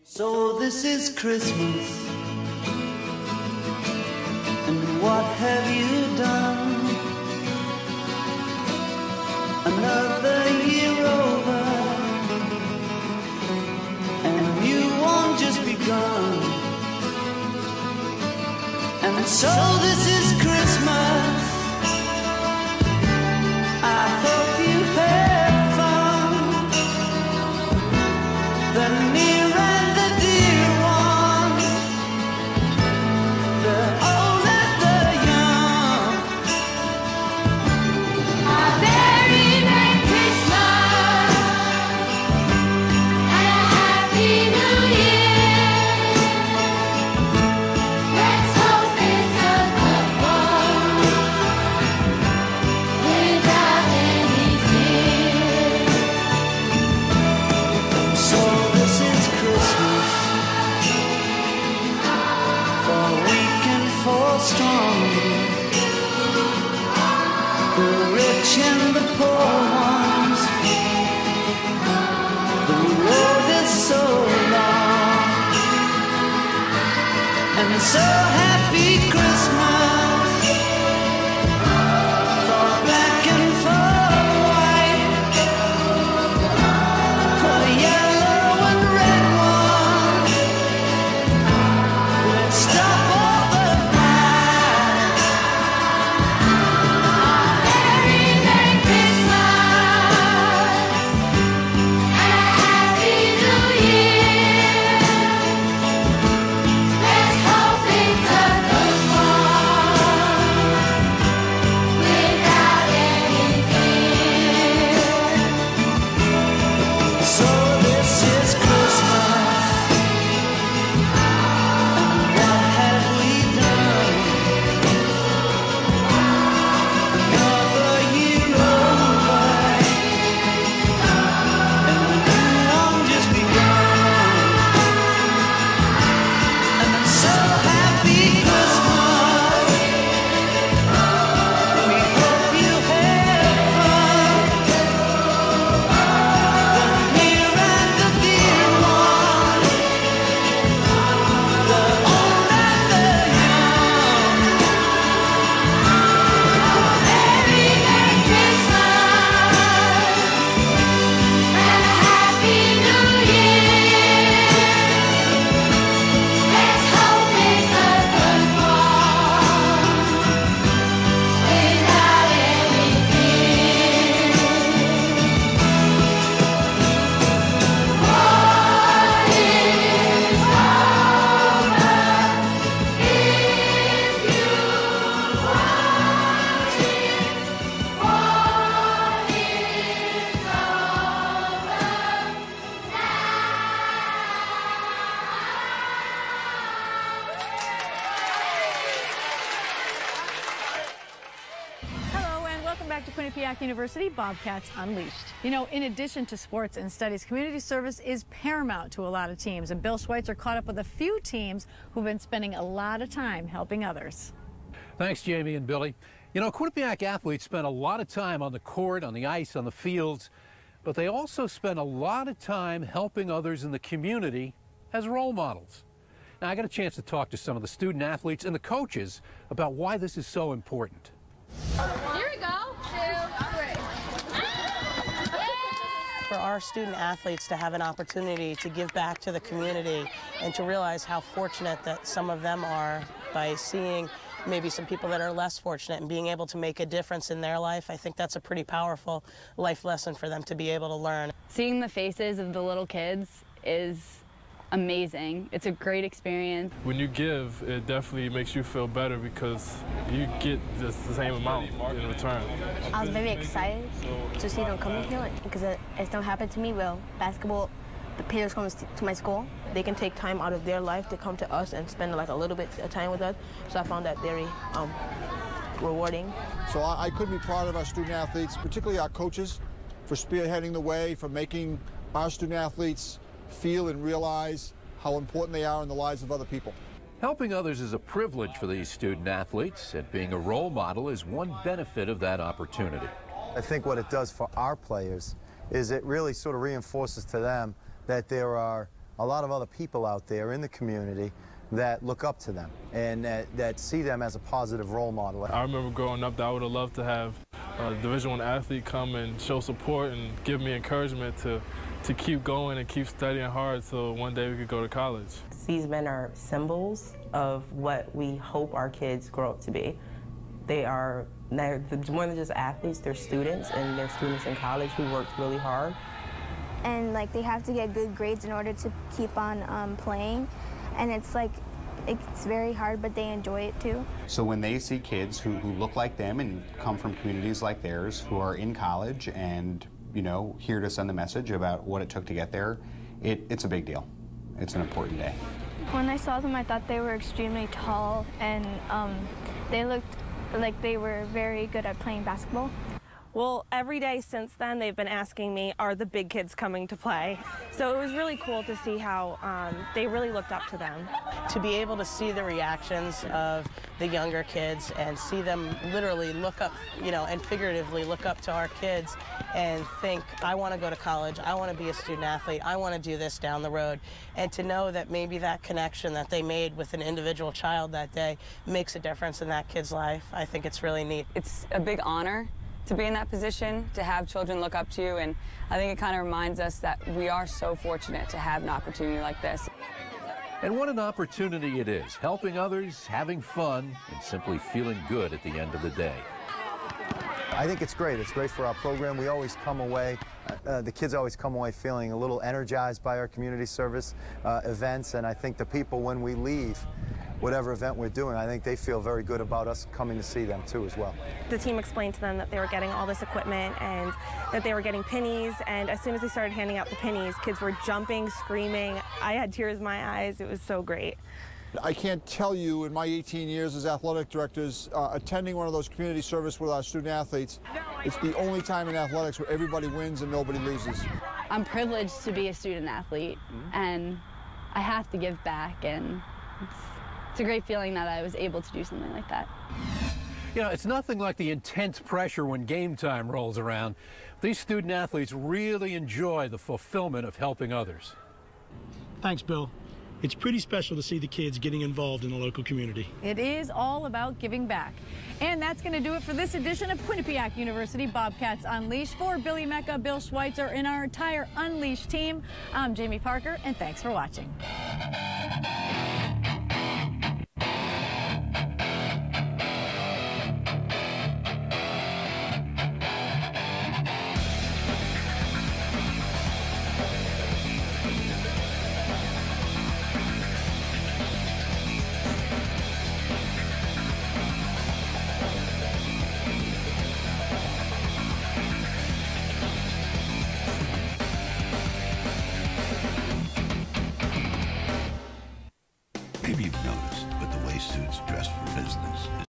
So this is Christmas, and what have you done? Another year over, and a new one just begun. And so this is Christmas, I hope you had fun. The near and the dear ones, the old and the young. A very Merry Christmas and a Happy New Year. Let's hope it's a good one without any fear. So this is Christmas, for weak and for strong, the rich and the poor ones. The road is so long, and so happy Christmas for black and for white, for yellow and red ones. Let's stop all the fight. Very Merry Christmas and a Happy New Year. Let's hope it's a good one without any fear. So this is Christmas, and what have we done? Another year over, and a new one just begun. And I'm so happy Christmas, we hope you had fun. The near and the dear ones, the old and the young. Very Merry Christmas and a Happy New Year. Let's hope it's a good one without any fear. What is over if you watch it? What is over Hello and welcome back to Quinnipiac University Bobcats Unleashed. You know, in addition to sports and studies, community service is paramount to a lot of teams, and Bill Schweitzer caught up with a few teams who've been spending a lot of time helping others. Thanks, Jamie and Billy. You know, Quinnipiac athletes spend a lot of time on the court, on the ice, on the fields, but they also spend a lot of time helping others in the community as role models. Now, I got a chance to talk to some of the student athletes and the coaches about why this is so important. Here we go. 2, 3. For our student athletes to have an opportunity to give back to the community and to realize how fortunate that some of them are by seeing maybe some people that are less fortunate and being able to make a difference in their life, I think that's a pretty powerful life lesson for them to be able to learn. Seeing the faces of the little kids is amazing. It's a great experience. When you give, it definitely makes you feel better because you get just the same amount in return. I was very excited to see them coming here because it's not happened to me. Well, basketball, the players come to my school. They can take time out of their life to come to us and spend like a little bit of time with us. So I found that very rewarding. So I couldn't be proud of our student athletes, particularly our coaches, for spearheading the way, for making our student athletes feel and realize how important they are in the lives of other people. Helping others is a privilege for these student athletes, and being a role model is one benefit of that opportunity. I think what it does for our players is it really sort of reinforces to them that there are a lot of other people out there in the community that look up to them and that see them as a positive role model. I remember growing up that I would have loved to have a Division I athlete come and show support and give me encouragement to keep going and keep studying hard so one day we could go to college. These men are symbols of what we hope our kids grow up to be. They're more than just athletes, they're students, and they're students in college who worked really hard. And like they have to get good grades in order to keep on playing. And it's like, it's very hard, but they enjoy it too. So when they see kids who look like them and come from communities like theirs, who are in college and, you know, here to send the message about what it took to get there, it's a big deal. It's an important day. When I saw them, I thought they were extremely tall, and they looked like they were very good at playing basketball. Well, every day since then, they've been asking me, are the big kids coming to play? So it was really cool to see how they really looked up to them. To be able to see the reactions of the younger kids and see them literally look up, you know, and figuratively look up to our kids and think, I want to go to college, I want to be a student athlete, I want to do this down the road. And to know that maybe that connection that they made with an individual child that day makes a difference in that kid's life, I think it's really neat. It's a big honor to be in that position, to have children look up to you, and I think it kind of reminds us that we are so fortunate to have an opportunity like this. And what an opportunity it is, helping others, having fun, and simply feeling good at the end of the day. I think it's great. It's great for our program. We always come away, the kids always come away feeling a little energized by our community service events, and I think the people, when we leave whatever event we're doing, I think they feel very good about us coming to see them too as well. The team explained to them that they were getting all this equipment and that they were getting pennies, and as soon as they started handing out the pennies, kids were jumping, screaming. I had tears in my eyes. It was so great. I can't tell you, in my 18 years as athletic directors, attending one of those community service with our student athletes, it's the only time in athletics where everybody wins and nobody loses. I'm privileged to be a student athlete, and I have to give back, and it's a great feeling that I was able to do something like that. You know, it's nothing like the intense pressure when game time rolls around. These student athletes really enjoy the fulfillment of helping others. Thanks, Bill. It's pretty special to see the kids getting involved in the local community. It is all about giving back. And that's going to do it for this edition of Quinnipiac University Bobcats Unleashed. For Billy Mecca, Bill Schweitzer, and our entire Unleashed team, I'm Jamie Parker, and thanks for watching. Maybe you've noticed, but the way suits dress for business